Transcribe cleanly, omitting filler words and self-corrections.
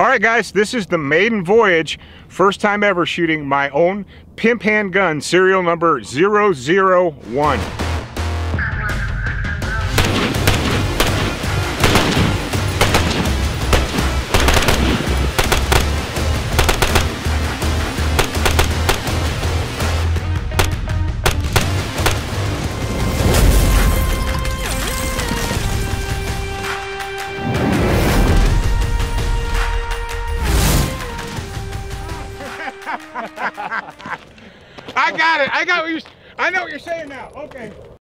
All right, guys, this is the maiden voyage. First time ever shooting my own Pimphand gun, serial number 001. I got it. I know what you're saying now. Okay.